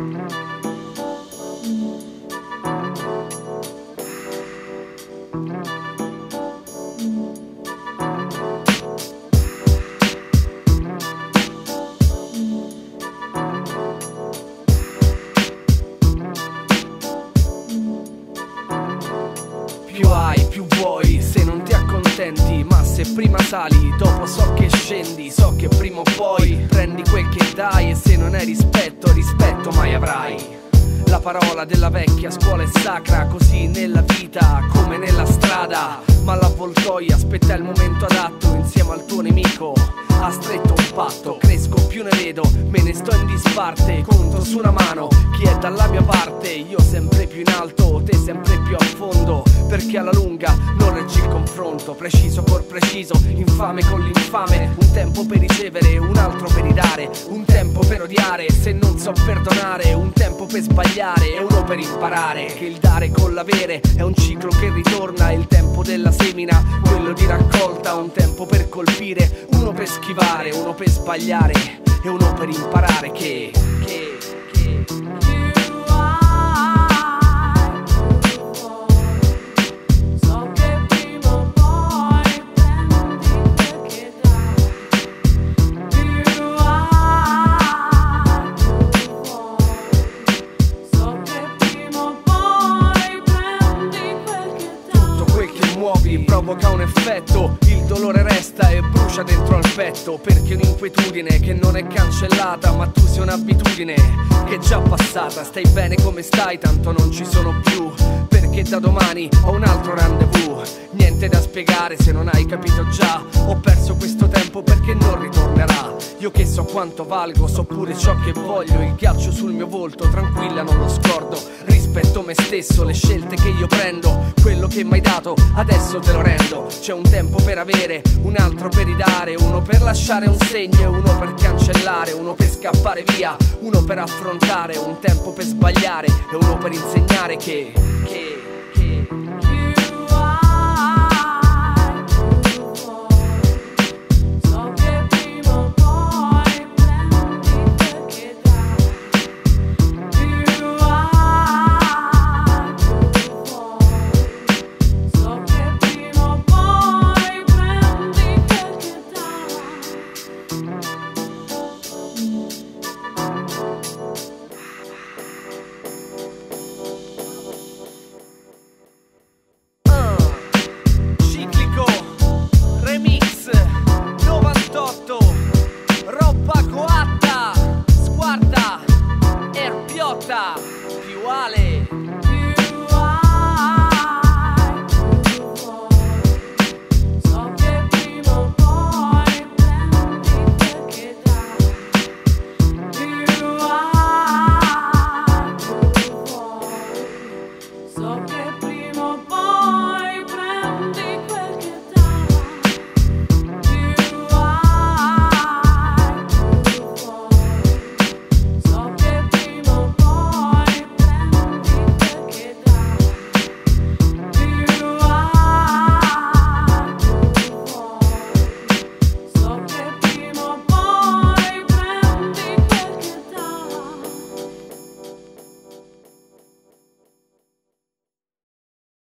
Più hai, più vuoi, se non ti accontenti. Ma se prima sali, dopo so che scendi. So che prima o poi prendi quel che dai. E se non hai rispetto, rispetto mai avrai. La parola della vecchia scuola è sacra, così nella vita come nella strada. Ma l'avvoltoio aspetta il momento adatto. Insieme al tuo nemico ha stretto un patto. Cresco più ne vedo, me ne sto in disparte. Conto su una mano chi è dalla mia parte. Io sempre più in alto, te sempre più a fondo. Perché alla lunga non reggi il confronto. Preciso col preciso, infame con l'infame. Un tempo per ricevere, un altro per ridare. Un tempo per odiare, se non so perdonare. Un tempo per sbagliare e uno per imparare. Che il dare con l'avere è un ciclo che ritorna. Il tempo della semina, quello di raccolta. Un tempo per colpire, uno per schivare. Uno per sbagliare e uno per imparare che provoca un effetto, il dolore resta e brucia dentro al petto. Perché un'inquietudine che non è cancellata, ma tu sei un'abitudine che è già passata. Stai bene come stai, tanto non ci sono più. Perché da domani ho un altro rendezvous. Niente da spiegare se non hai capito già. Ho perso questo tempo perché non ritornerà. Io che so quanto valgo, so pure ciò che voglio. Il ghiaccio sul mio volto, tranquilla non lo scordo. Rispetto me stesso, le scelte che io prendo. Quello che m'hai dato, adesso te lo rendo. C'è un tempo per avere, un altro per ridare. Uno per lasciare un segno e uno per cancellare. Uno per scappare via, uno per affrontare. Un tempo per sbagliare e uno per insegnare che roba coatta, sguarda, erpiotta.